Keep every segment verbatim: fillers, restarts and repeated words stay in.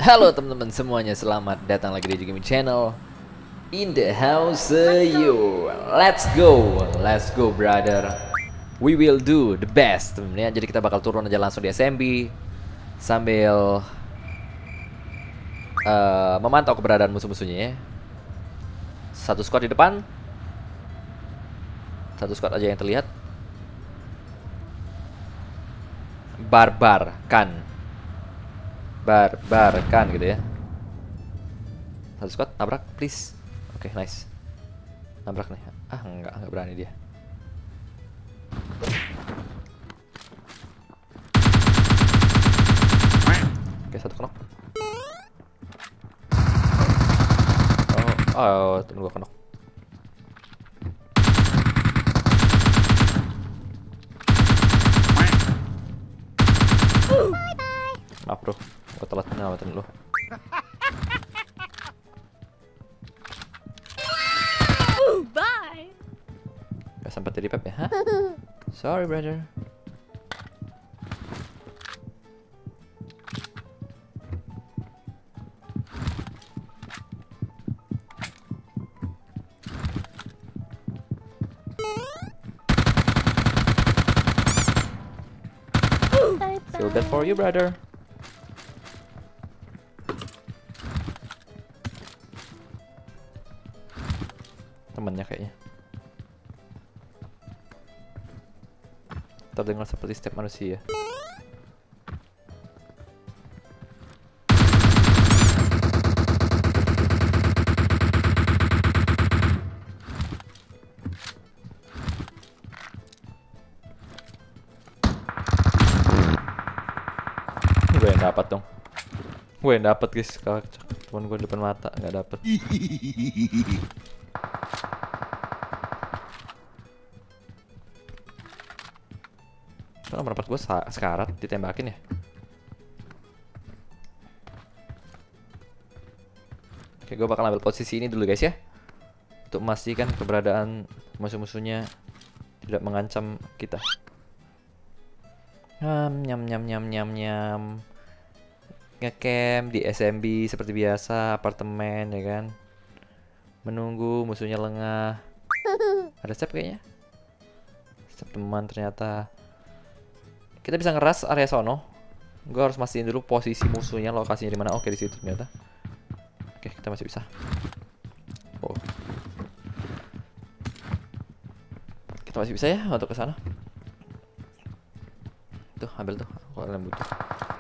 Halo teman-teman semuanya, selamat datang lagi di Gaming Channel. In the house you. Let's go. Let's go brother. We will do the best teman-teman ya. Jadi kita bakal turun aja langsung di S M B sambil uh, memantau keberadaan musuh-musuhnya ya. Satu squad di depan. Satu squad aja yang terlihat. Barbar kan. Barbar kan gitu ya. Satu squad, nabrak please. Oke, okay, nice. Nabrak nih. Ah, enggak, enggak berani dia. Oke, okay, satu knock. Oh, oh, temen gua knock. Maaf bro, gue telat ngamatin lo. Bye. Gak sempat jadi pep ya? Hah? Sorry brother. Feel bad for you brother. Temennya kayaknya terdengar seperti setiap manusia. Gue yang dapat dong. Gue yang dapat guys. Kalau teman gue depan mata nggak dapat. Nomor empat gue sekarat ditembakin ya. Oke, gue bakal ambil posisi ini dulu guys ya, untuk memastikan keberadaan musuh-musuhnya tidak mengancam kita. Nyam nyam nyam nyam nyam nyam. Ngecamp di S M B seperti biasa, apartemen ya kan. Menunggu musuhnya lengah. Ada step kayaknya. Step teman ternyata. Kita bisa ngeras area sono. Gue harus mastiin dulu posisi musuhnya, lokasinya di mana. Oke, di situ ternyata. Oke, kita masih bisa. Oh. Kita masih bisa ya untuk ke sana. Tuh, ambil tuh. Kalau kalian butuh.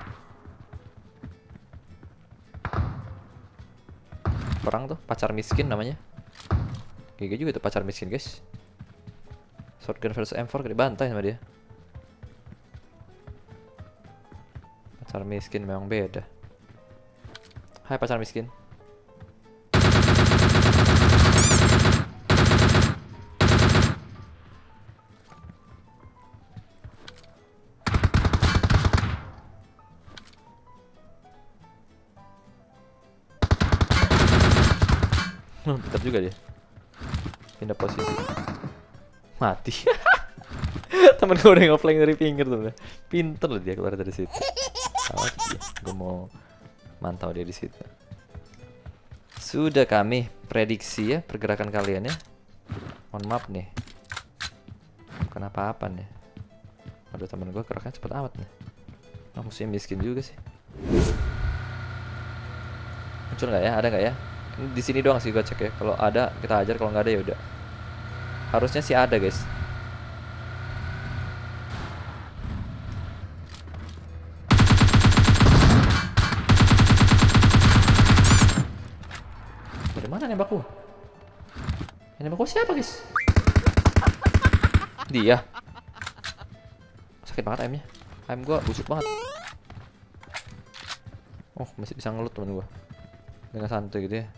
Perang tuh, pacar miskin namanya. G G juga tuh pacar miskin, guys. Shotgun versus M four dibantai sama dia. Pacar miskin memang beda. Hai pacar miskin. Pintar juga dia. Pindah posisi. Mati. Temen gue udah ngeflank dari pinggir tuh. Pinter loh dia keluar dari situ. Oke, gue mau mantau dia di situ. Sudah kami prediksi ya pergerakan kalian ya. Mohon maaf nih. Bukan apa-apa nih. Aduh, temen gue geraknya cepet amat nih. Nah, musuhnya miskin juga sih. Muncul nggak ya? Ada nggak ya? Ini di sini doang sih gue cek ya. Kalau ada kita ajar, kalau nggak ada ya udah. Harusnya sih ada guys. Mana nembak gua? Yang nembak gua siapa guys? Dia. Sakit banget aimnya. Aim gua busuk banget. Oh, masih bisa ngelut temen gua dengan santai gitu ya.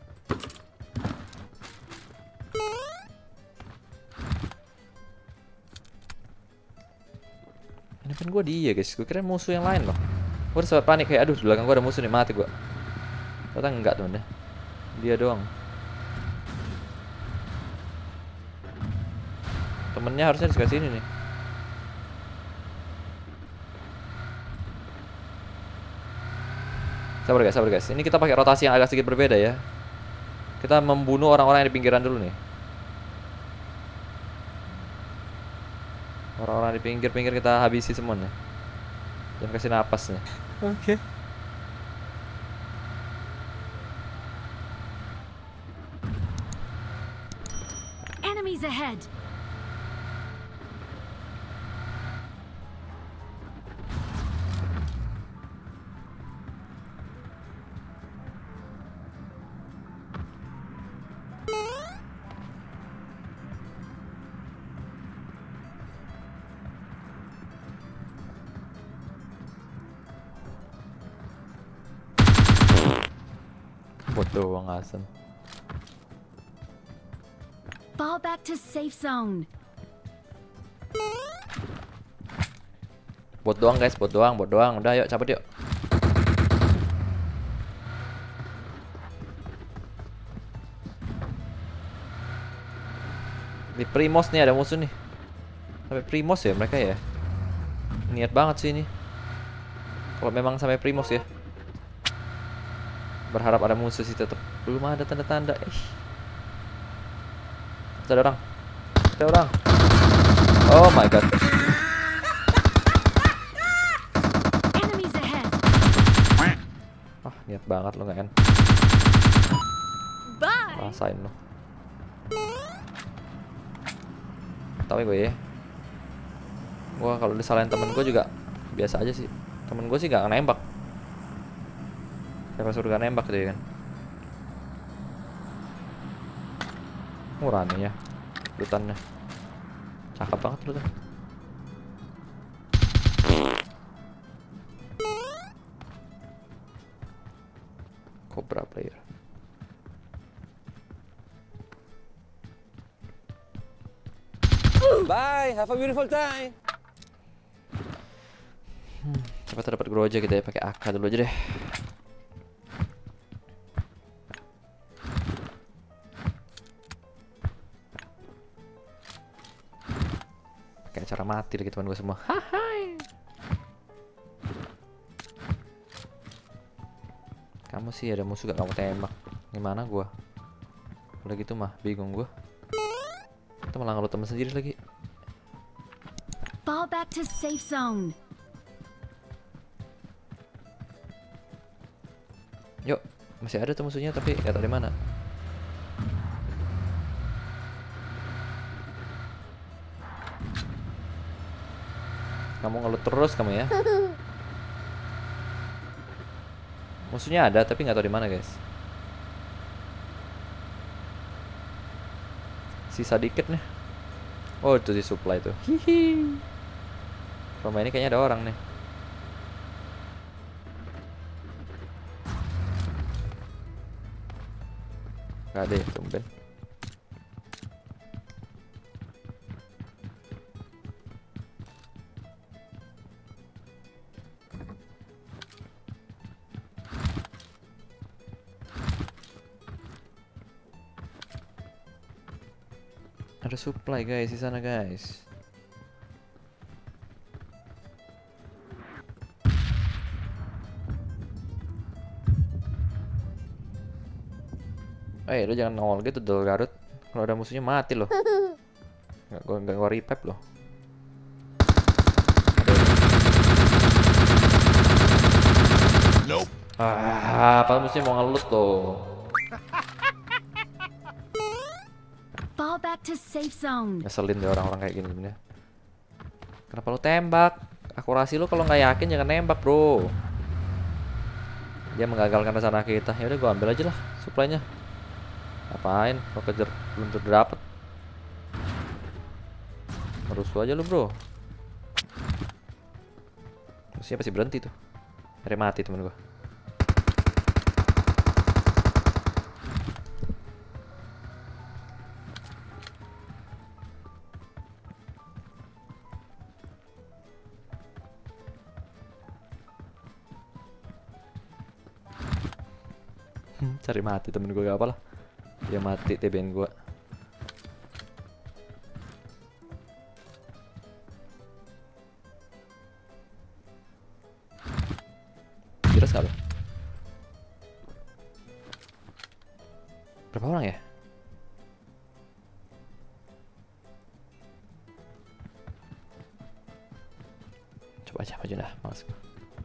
Ini kan gua dia guys. Gua kira musuh yang lain loh. Gua udah sempat panik kayak aduh di belakang gua ada musuh nih, mati gua. Ternyata enggak temen ya. Dia doang. Temennya harusnya di sebelah sini nih. Sabar guys, sabar guys. Ini kita pakai rotasi yang agak sedikit berbeda ya. Kita membunuh orang-orang yang di pinggiran dulu nih. Orang-orang di pinggir-pinggir kita habisi semua nih. Jangan kasih napas nih. Oke. Okay. Enemies ahead. Bot doang asem. Fall back to safe zone. Bot doang guys, bot doang, bot doang. Udah yuk cabut yuk. Di Primos nih ada musuh nih. Sampai Primos ya mereka ya. Niat banget sih ini. Kalau memang sampai Primos ya. Berharap ada musuh sih tetap. Belum ada tanda-tanda. Eh. Ada orang. Ada orang. Oh my god. Enemies ahead. Ah, niat banget lo nggak kan? Bye. Rasain lo. Tahu ya gue ya. Gua kalau disalahin temen gue juga biasa aja sih. Temen gue sih gak nembak. Siapa suruh gak nembak gitu ya kan. Murah nih ya lutannya. Cakep banget lutan. Cobra player. Bye, have a beautiful time. Hmm, cepat dapat grow aja kita ya, pakai A K dulu aja deh. Pakai cara mati lagi teman gue semua. Hai. Kamu sih ada musuh gak kamu tembak? Gimana gua? Udah gitu mah bingung gua. Kita malah ngelut temen sendiri lagi. Fall back to safe zone. Yuk, masih ada tuh musuhnya tapi gak tahu di mana. Kamu ngelut terus kamu ya. Musuhnya ada tapi nggak tahu di mana guys. Sisa dikit nih. Oh itu di supply tuh. Hihi. Rumah ini kayaknya ada orang nih. Gak ada ya tumben. Ada supply guys di sana guys. Eh, lu jangan nongol gitu dol Garut. Kalau ada musuhnya mati loh. Nggak gua nggak gua revive loh. Nope. Ah, apa musuhnya mau ngelut loh. Fall back to safe zone. Ngeselin deh orang-orang kayak gini sebenarnya. Kenapa lu tembak? Akurasi lu kalau nggak yakin jangan nembak, bro. Dia menggagalkan rencana kita. Ya udah gua ambil aja lah supply-nya. Apain? Kau kejar belum terdapat. Merusuh aja lu, bro. Musuhnya pasti berhenti tuh. Hari mati temen gua. Cari mati temen gue gak apa lah. Dia mati T B N gue. Jelas gak lo? Berapa orang ya? Coba aja maju dah, males gue.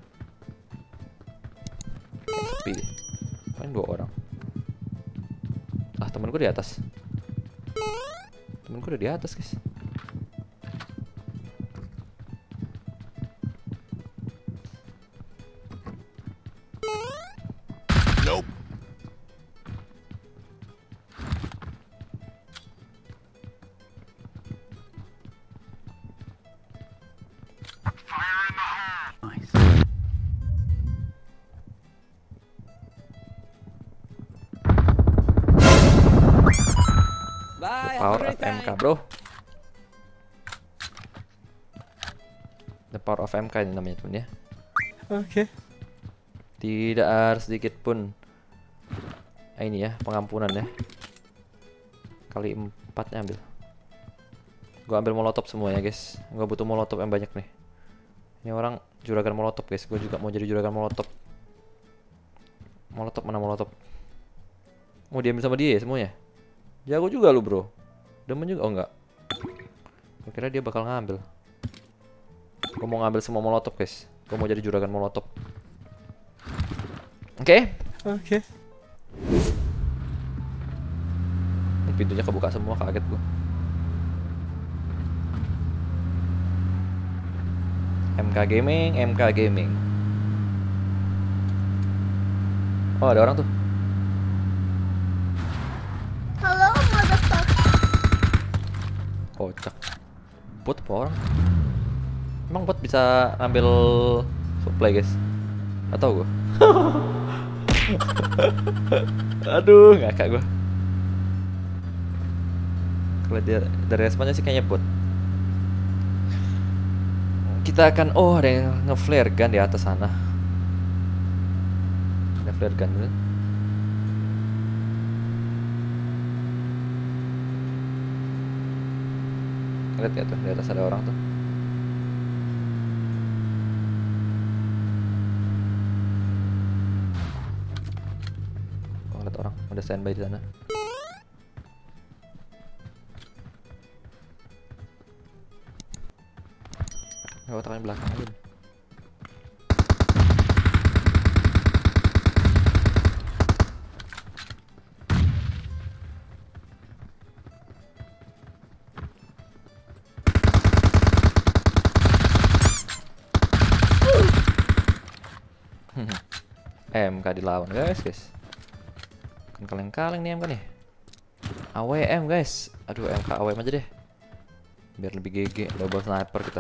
Kayak sepi deh. Paling dua orang. Ah, temen gue di atas. Temen gue udah di atas, guys. Nope. Nice. Bye, have a Power great of M K, time. bro. The power of M K ini namanya temen ya. Oke. Tidak ada sedikit pun ah, ini ya, pengampunan ya. Kali empatnya ambil. Gua ambil molotov semuanya, guys. Gua butuh molotov yang banyak nih. Ini orang juragan molotov, guys. Gue juga mau jadi juragan molotov. Molotov mana molotov? Mau diambil sama dia ya semuanya? Jago juga lu, bro. Demen juga. Oh enggak. Gue kira dia bakal ngambil. Gue mau ngambil semua molotov, guys. Gue mau jadi juragan molotov. Oke. Oke. Pintunya kebuka semua, kaget gue. M K Gaming, M K Gaming. Oh, ada orang tuh. Hello, motherfucker. Kocak. Bot apa orang? Emang bot bisa ngambil supply, guys? Gak tau gue. Aduh, ngakak gue. Kalau dia dari responnya sih kayaknya bot. Kita akan, oh ada yang nge-flare gun di atas sana. Ada flare gun dulu. Lihat ya tuh, di atas ada orang tuh. Oh, lihat orang, udah standby di sana. Lewat tangan belakang aja nih. M K dilawan, guys, guys. Kan kaleng-kaleng nih M K nih. A W M, guys. Aduh, M K A W M aja deh. Biar lebih G G, double sniper kita.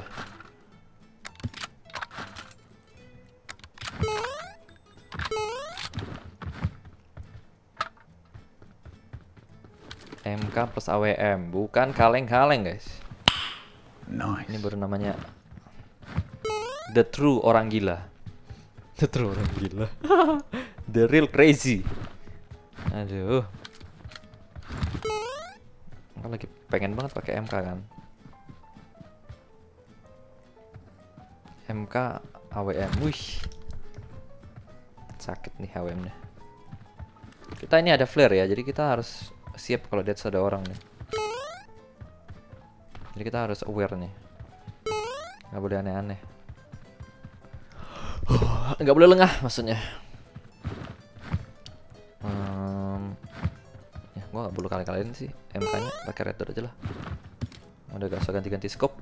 M K plus A W M, bukan kaleng-kaleng, guys. Nice. Ini baru namanya the true orang gila. The true orang gila. The real crazy. Aduh. Aku lagi pengen banget pakai M K kan. M K A W M. Wih. Sakit nih A W M-nya. Kita ini ada flare ya, jadi kita harus siap kalau di atas ada orang nih. Jadi kita harus aware nih. Nggak boleh aneh-aneh. Nggak boleh lengah maksudnya. Hmm, ya gua nggak perlu kali-kaliin sih M K-nya, pakai red dot aja lah. Udah gak usah ganti-ganti scope.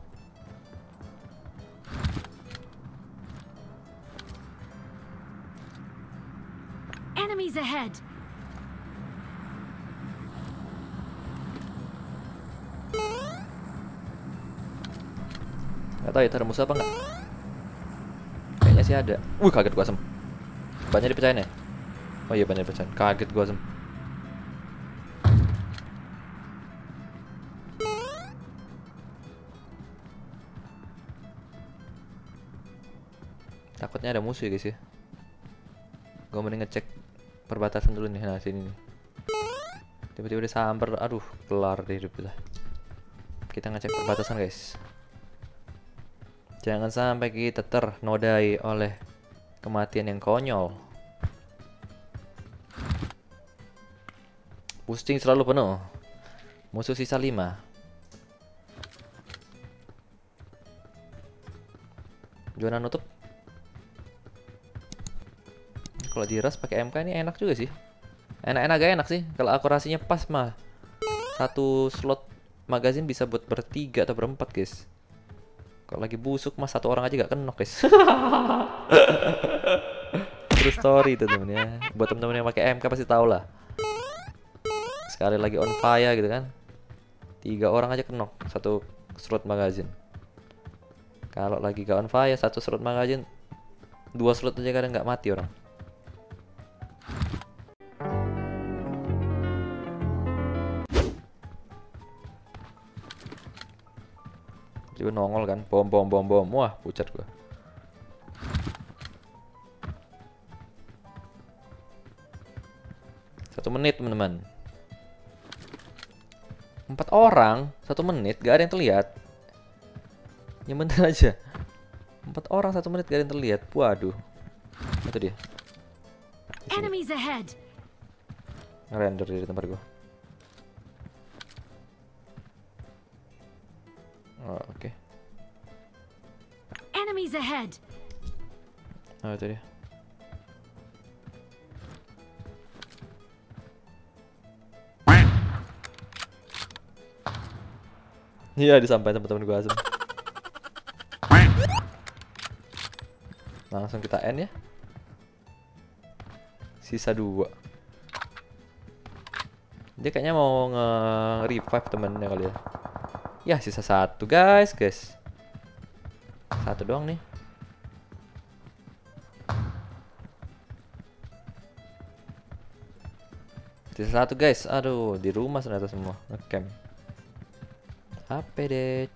Enemies ahead. Gak tau ya ada musuh apa nggak? Kayaknya sih ada. Wih, kaget gua asem. Bannya dipecahin ya? Oh iya, bannya dipecahin. Kaget gua asem. Takutnya ada musuh ya, guys ya. Gua mending ngecek perbatasan dulu nih. Nah, sini nih. Tiba-tiba dia samper. Aduh, kelar deh hidup kita. Kita ngecek perbatasan, guys. Jangan sampai kita ternodai oleh kematian yang konyol. Boosting selalu penuh. Musuh sisa lima. Zona nutup. Kalau diras pakai M K ini enak juga sih. Enak-enak gak enak sih. Kalau akurasinya pas mah satu slot magazin bisa buat bertiga atau berempat guys. Kalau lagi busuk mah satu orang aja gak kenok guys. True story itu temen ya. Buat temen-temen yang pakai M K pasti tau lah. Sekali lagi on fire gitu kan, tiga orang aja kenok satu slot magazin. Kalau lagi gak on fire satu slot magazin, dua slot aja kadang nggak mati orang. Juga nongol kan, bom bom bom bom, wah pucat gua. Satu menit teman-teman. Empat orang, satu menit, gak ada yang terlihat. Ya bener aja. Empat orang satu menit gak ada yang terlihat. Waduh, itu dia. Enemies ahead. Ngerender di tempat gua. Oh, oke. Okay. Enemies ahead. Oh, itu dia. Iya, disampaikan teman-teman gua asem. Langsung kita end ya. Sisa dua. Dia kayaknya mau nge-revive temennya kali ya. Ya, sisa satu guys, guys. Satu doang nih. Sisa satu guys. Aduh, di rumah ternyata semua ngecamp. Apa deh?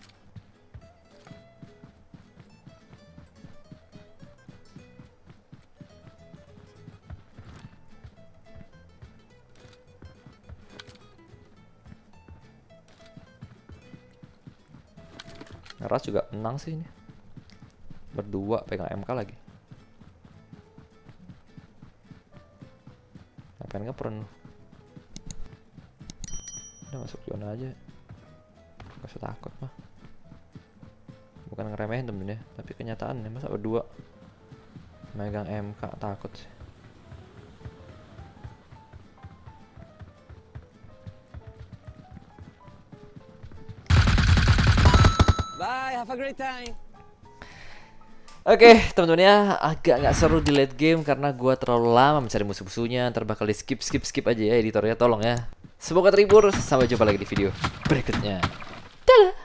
Ras juga menang sih ini. Berdua pegang M K lagi. Ngapain nggak pernah? Udah masuk zona aja. Gak usah takut mah. Bukan ngeremehin temen ya, tapi kenyataan ya, masa berdua megang M K takut sih. Bye, have a great time. Oke, okay, teman-teman ya, agak nggak seru di late game karena gua terlalu lama mencari musuh-musuhnya. Ntar bakal di skip skip skip aja ya editornya, tolong ya. Semoga terhibur, sampai jumpa lagi di video berikutnya. Dadah.